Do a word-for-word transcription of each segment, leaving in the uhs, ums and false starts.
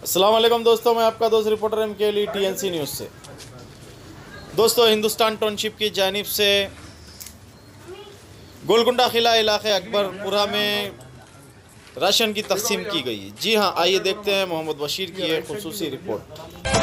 अस्सलाम वालेकुम दोस्तों, मैं आपका दोस्त reporter M K TNC news से। दोस्तों, हिंदुस्तान टाउनशिप की जानिब से गोलकुंडा किला इलाके अकबरपुरा में राशन की तकसीम की गई। जी हाँ, आइए देखते हैं मोहम्मद बशीर की एक खुसूसी रिपोर्ट।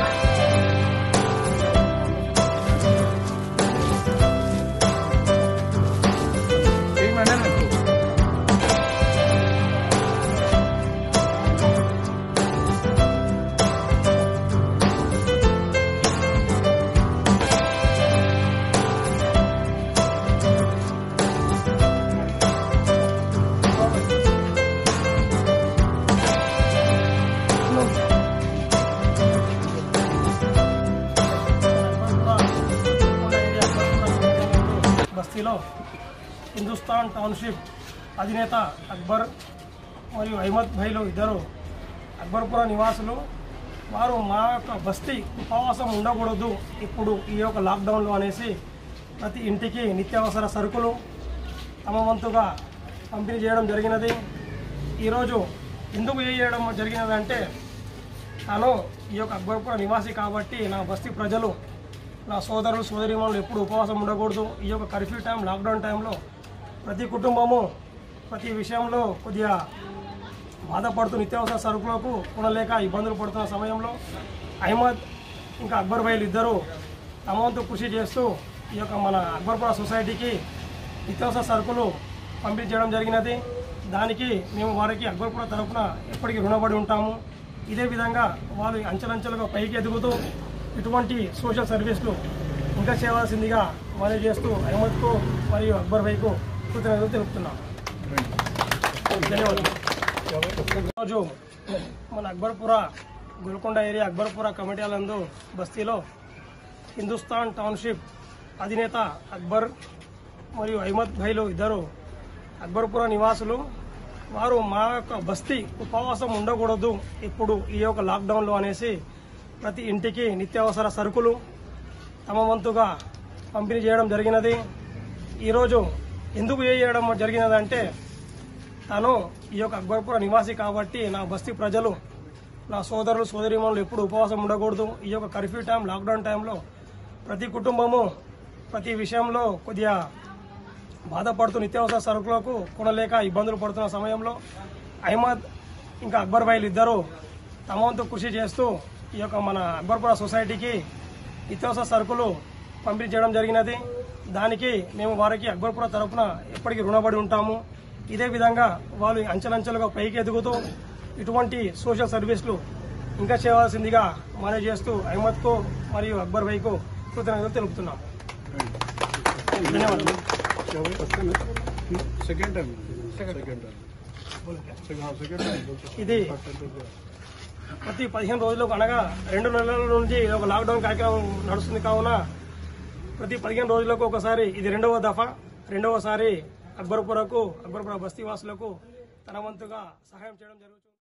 బస్తీలో హిందుస్థాన్ టౌన్షిప్ అధినేత అక్బర్ మరియు అహ్మద్ భాయ్లు ఇద్దరు అక్బర్పుర నివాసులు. వారు మా యొక్క బస్తీ ఉపవాసం ఉండకూడదు ఇప్పుడు ఈ యొక్క లాక్డౌన్లో అనేసి ప్రతి ఇంటికి నిత్యావసర సరుకులు తమ వంతుగా పంపిణీ చేయడం జరిగినది. ఈరోజు ఎందుకు చేయడం జరిగినదంటే, తాను ఈ యొక్క అక్బర్పుర నివాసి కాబట్టి నా బస్తీ ప్రజలు, నా సోదరులు సోదరీమణులు ఎప్పుడు ఉపవాసం ఉండకూడదు. ఈ యొక్క కర్ఫ్యూ టైం, లాక్డౌన్ టైంలో ప్రతి కుటుంబము ప్రతి విషయంలో కొద్దిగా బాధపడుతూ నిత్యావసర సరుకులకు కొనలేక ఇబ్బందులు పడుతున్న సమయంలో అహ్మద్ ఇంకా అక్బర్ భాయ్లు ఇద్దరు తమ వంతు కృషి చేస్తూ ఈ యొక్క మన అక్బర్పుర సొసైటీకి నిత్యావసర సరుకులు పంపిణీ చేయడం జరిగినది. దానికి మేము వారికి అక్బర్పుర తరఫున ఎప్పటికీ రుణపడి ఉంటాము. ఇదే విధంగా వాళ్ళు అంచెలంచెలుగా పైకి ఎదుగుతూ ఇటువంటి సోషల్ సర్వీస్లు ఇంకా చేయవలసిందిగా మనం చేస్తూ అహ్మద్కు మరియు అక్బర్ భాయ్కు కృతజ్ఞతలు తెలుపుతున్నాం. ధన్యవాదాలు. ఈరోజు మన అక్బర్పుర గోల్కొండ ఏరియా అక్బర్పుర కమిటీలందు బస్తీలో హిందుస్థాన్ టౌన్షిప్ అధినేత అక్బర్ మరియు అహ్మద్ భాయ్లు ఇద్దరు అక్బర్పుర నివాసులు. వారు మా యొక్క బస్తీ ఉపవాసం ఉండకూడదు ఇప్పుడు ఈ యొక్క లాక్డౌన్లో అనేసి ప్రతి ఇంటికి నిత్యావసర సరుకులు తమ వంతుగా పంపిణీ చేయడం జరిగినది. ఈరోజు ఎందుకు చేయడం జరిగినదంటే, తాను ఈ యొక్క అక్బర్పుర నివాసి కాబట్టి నా బస్తీ ప్రజలు, నా సోదరులు సోదరీమణులు ఎప్పుడు ఉపవాసం ఉండకూడదు. ఈ యొక్క కర్ఫ్యూ టైం, లాక్డౌన్ టైంలో ప్రతి కుటుంబము ప్రతి విషయంలో కొద్దిగా బాధపడుతూ నిత్యావసర సరుకులకు కొనలేక ఇబ్బందులు పడుతున్న సమయంలో అహ్మద్ ఇంకా అక్బర్ భాయ్లు ఇద్దరు తమ వంతు కృషి చేస్తూ ఈ యొక్క మన అక్బర్పుర సొసైటీకి నిత్యావసర సరుకులు పంపిణీ చేయడం జరిగినది. దానికి మేము వారికి అక్బర్పుర తరఫున ఎప్పటికీ రుణపడి ఉంటాము. ఇదే విధంగా వాళ్ళు అంచెలంచెలుగా పైకి ఎదుగుతూ ఇటువంటి సోషల్ సర్వీస్లు ఇంకా చేయవలసిందిగా మనం చేస్తూ అహ్మద్కు మరియు అక్బర్ భాయ్కు కృతజ్ఞతలు తెలుపుతున్నాం. ధన్యవాదాలు. ఇది ప్రతి పదిహేను రోజులకు అనగా రెండు నెలల నుంచి ఒక లాక్డౌన్ కార్యక్రమం నడుస్తుంది కావున ప్రతి పదిహేను రోజులకు ఒకసారి ఇది రెండవ దఫా రెండవసారి అక్బర్పురకు అక్బర్పుర బస్తీవాసులకు తన వంతుగా సహాయం చేయడం జరుగుతుంది.